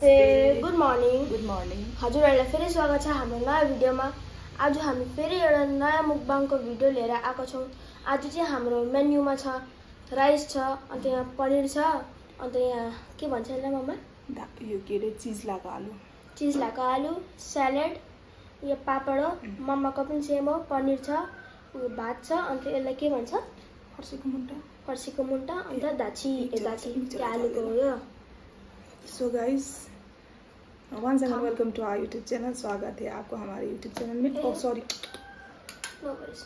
नमस्ते, good morning. हजुरहरूलाई फेरि स्वागत छ हाम्रो नयाँ भिडियोमा। आज हामी फेरि एउटा नयाँ मुकबाङको भिडियो लिएर आएको छौँ। आज चाहिँ हाम्रो मेन्युमा छ राइस छ, अन्त यहाँ पनिर छ, अन्त यहाँ के भन्छ यसलाई मम्मा? यो के रे चीज लाको आलु, स्यालेड, यो पापड हो, मम्माको पनि सेम हो, पनिर छ, यो भात छ, अन्त यसलाई के भन्छ? फर्सीको मुन्टा, अन्त दाछी आलुको हो यो। So guys, once again welcome to our YouTube channel. स्वागत है आपको हमारे यूट्यूब चैनल में। Oh sorry, no worries.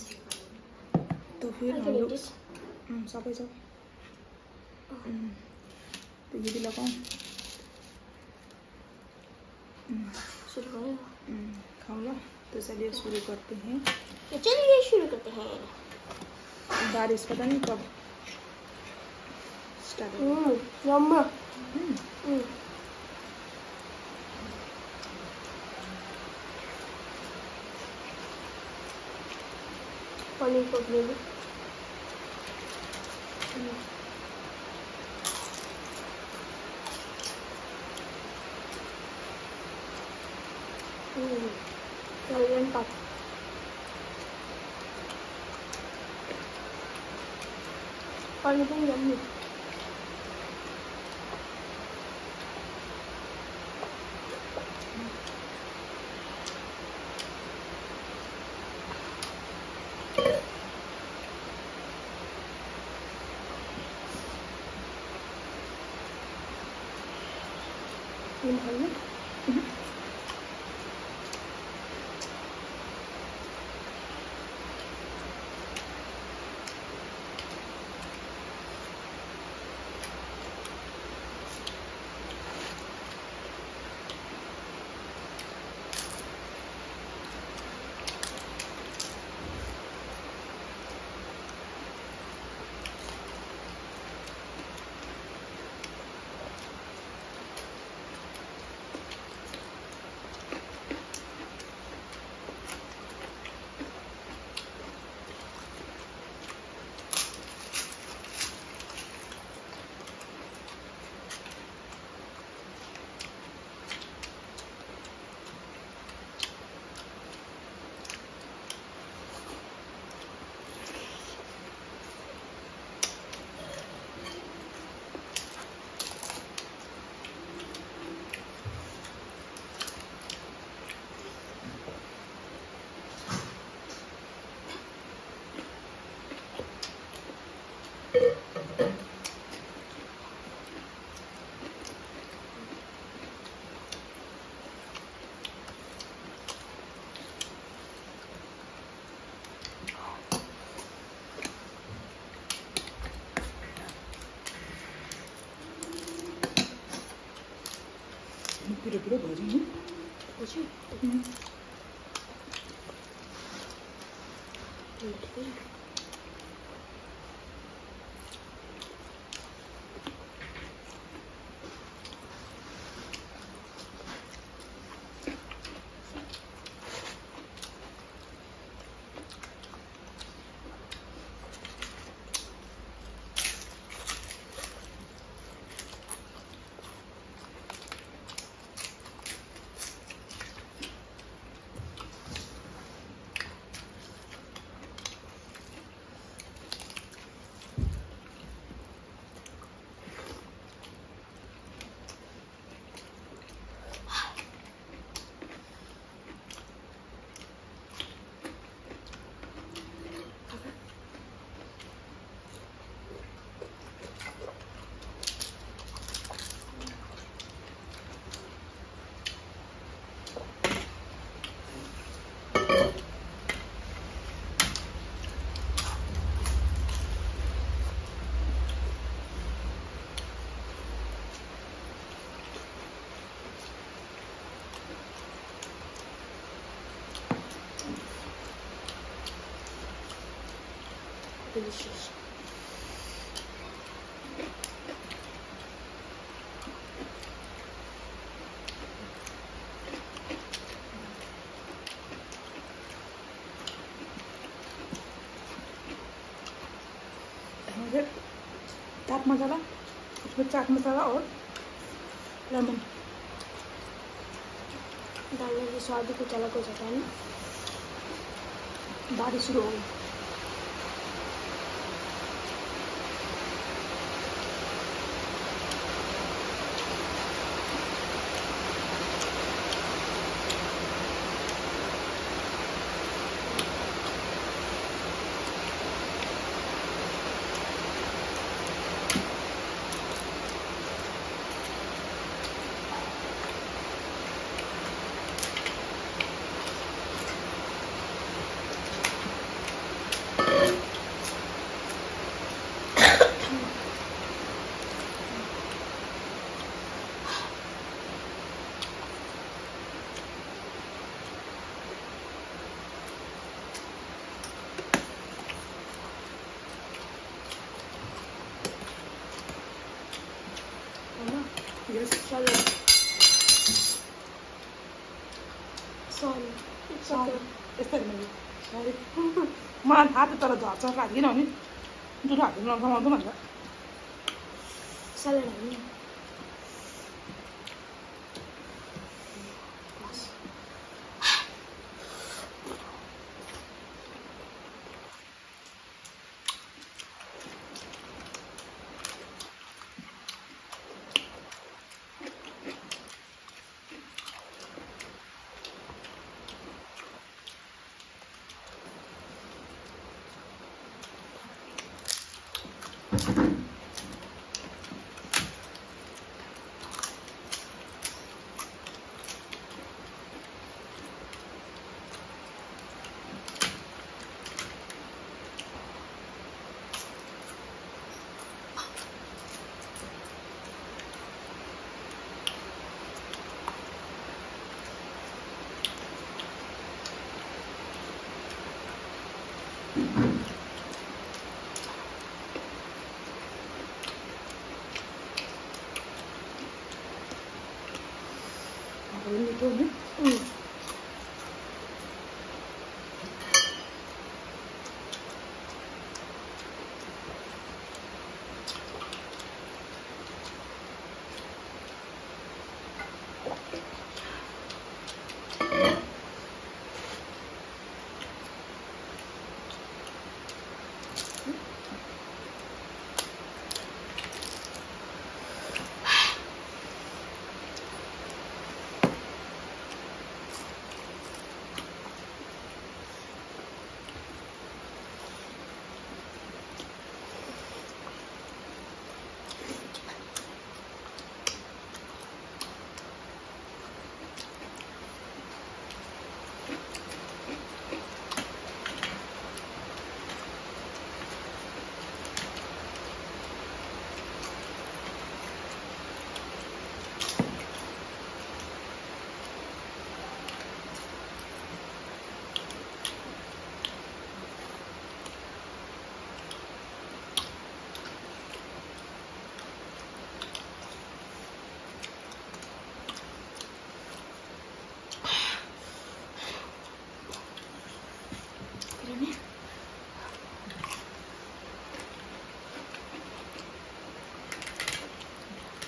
तो फिर हम लोग सबै छ तो ये भी लगाऊं। शुरू करें? खाऊंगा तो चलिए शुरू करते हैं। बारिश पता नहीं कब स्टार्ट होगा। पनीर को ग्रेवी पाप पनीर पनि यम्मी। पिरो भजी delicious. चाट मसाला, उसमें चाट मसाला और लेमन। डालने के स्वाद कुछ अलग हो जाता है ना। बारिश शुरू हो गई। Yes. Sorry. It's okay. यस्तै मैले सरी मलाई थाहा थियो तर झर्छ लाग्दैन भने दुधो हाल्नु नगमाउँदो भनेर Salad है। मिठो नि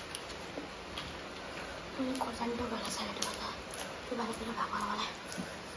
खोर्सानी टोकेर साइड गर्दा त्यो बाहिरतिर भएको मलाई